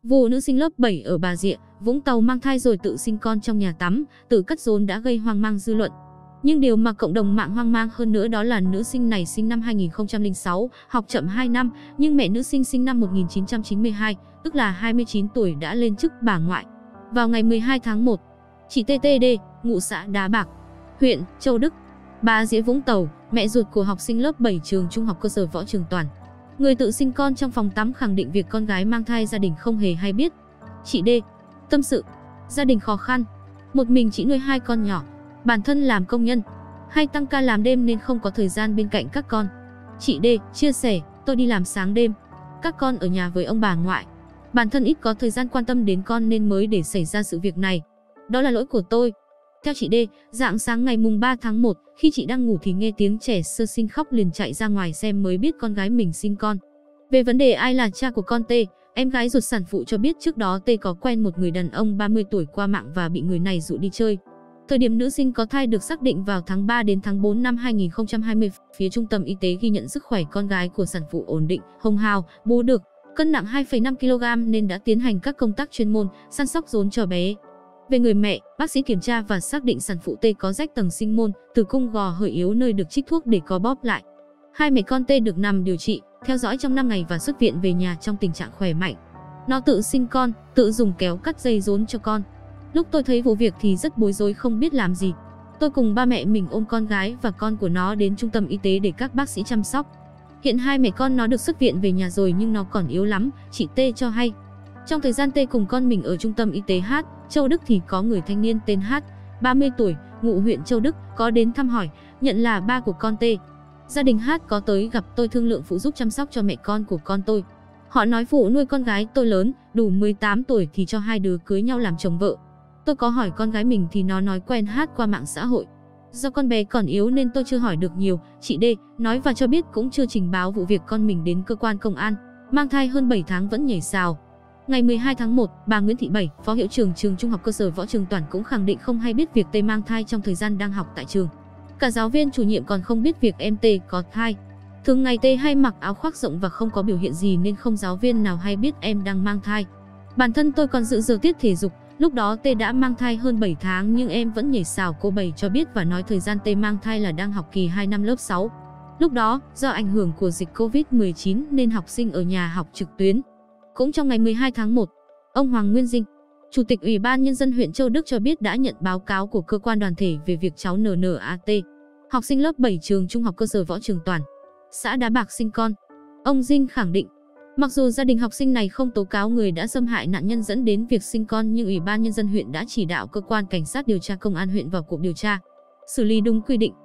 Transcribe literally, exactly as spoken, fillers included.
Vụ nữ sinh lớp bảy ở Bà Rịa, Vũng Tàu mang thai rồi tự sinh con trong nhà tắm, tự cất rốn đã gây hoang mang dư luận. Nhưng điều mà cộng đồng mạng hoang mang hơn nữa đó là nữ sinh này sinh năm hai nghìn không trăm lẻ sáu, học chậm hai năm, nhưng mẹ nữ sinh sinh năm một nghìn chín trăm chín mươi hai, tức là hai mươi chín tuổi đã lên chức bà ngoại. Vào ngày mười hai tháng một, chị tê tê đê, ngụ xã Đá Bạc, huyện Châu Đức, Bà Rịa Vũng Tàu, mẹ ruột của học sinh lớp bảy trường Trung học cơ sở Võ Trường Toản, người tự sinh con trong phòng tắm, khẳng định việc con gái mang thai gia đình không hề hay biết. Chị D tâm sự, gia đình khó khăn, một mình chị nuôi hai con nhỏ, bản thân làm công nhân, hay tăng ca làm đêm nên không có thời gian bên cạnh các con. Chị D chia sẻ, tôi đi làm sáng đêm, các con ở nhà với ông bà ngoại, bản thân ít có thời gian quan tâm đến con nên mới để xảy ra sự việc này. Đó là lỗi của tôi. Theo chị D, rạng sáng ngày mùng ba tháng một, khi chị đang ngủ thì nghe tiếng trẻ sơ sinh khóc, liền chạy ra ngoài xem mới biết con gái mình sinh con. Về vấn đề ai là cha của con T, em gái ruột sản phụ cho biết trước đó T có quen một người đàn ông ba mươi tuổi qua mạng và bị người này dụ đi chơi. Thời điểm nữ sinh có thai được xác định vào tháng ba đến tháng tư năm hai nghìn không trăm hai mươi, phía trung tâm y tế ghi nhận sức khỏe con gái của sản phụ ổn định, hồng hào, bú được, cân nặng hai phẩy năm ki lô gam nên đã tiến hành các công tác chuyên môn, săn sóc rốn cho bé. Về người mẹ, bác sĩ kiểm tra và xác định sản phụ T có rách tầng sinh môn, tử cung gò hơi yếu nơi được trích thuốc để co bóp lại. Hai mẹ con T được nằm điều trị, theo dõi trong năm ngày và xuất viện về nhà trong tình trạng khỏe mạnh. Nó tự sinh con, tự dùng kéo cắt dây rốn cho con. Lúc tôi thấy vụ việc thì rất bối rối, không biết làm gì. Tôi cùng ba mẹ mình ôm con gái và con của nó đến trung tâm y tế để các bác sĩ chăm sóc. Hiện hai mẹ con nó được xuất viện về nhà rồi nhưng nó còn yếu lắm, chị T cho hay. Trong thời gian T cùng con mình ở trung tâm y tế H, Châu Đức thì có người thanh niên tên H, ba mươi tuổi, ngụ huyện Châu Đức, có đến thăm hỏi, nhận là ba của con T. Gia đình H có tới gặp tôi thương lượng phụ giúp chăm sóc cho mẹ con của con tôi. Họ nói phụ nuôi con gái tôi lớn, đủ mười tám tuổi thì cho hai đứa cưới nhau làm chồng vợ. Tôi có hỏi con gái mình thì nó nói quen H qua mạng xã hội. Do con bé còn yếu nên tôi chưa hỏi được nhiều, chị D nói và cho biết cũng chưa trình báo vụ việc con mình đến cơ quan công an. Mang thai hơn bảy tháng vẫn nhảy sào. Ngày mười hai tháng một, bà Nguyễn Thị Bảy, phó hiệu trưởng trường Trung học cơ sở Võ Trường Toản cũng khẳng định không hay biết việc T mang thai trong thời gian đang học tại trường. Cả giáo viên chủ nhiệm còn không biết việc em T có thai. Thường ngày T hay mặc áo khoác rộng và không có biểu hiện gì nên không giáo viên nào hay biết em đang mang thai. Bản thân tôi còn dự giờ tiết thể dục, lúc đó T đã mang thai hơn bảy tháng nhưng em vẫn nhảy sào, cô Bảy cho biết và nói thời gian T mang thai là đang học kỳ hai năm lớp sáu. Lúc đó, do ảnh hưởng của dịch Covid mười chín nên học sinh ở nhà học trực tuyến. Cũng trong ngày mười hai tháng một, ông Hoàng Nguyên Dinh, Chủ tịch Ủy ban Nhân dân huyện Châu Đức cho biết đã nhận báo cáo của cơ quan đoàn thể về việc cháu en en a tê, học sinh lớp bảy trường Trung học cơ sở Võ Trường Toản, xã Đá Bạc sinh con. Ông Dinh khẳng định, mặc dù gia đình học sinh này không tố cáo người đã xâm hại nạn nhân dẫn đến việc sinh con nhưng Ủy ban Nhân dân huyện đã chỉ đạo cơ quan cảnh sát điều tra công an huyện vào cuộc điều tra, xử lý đúng quy định.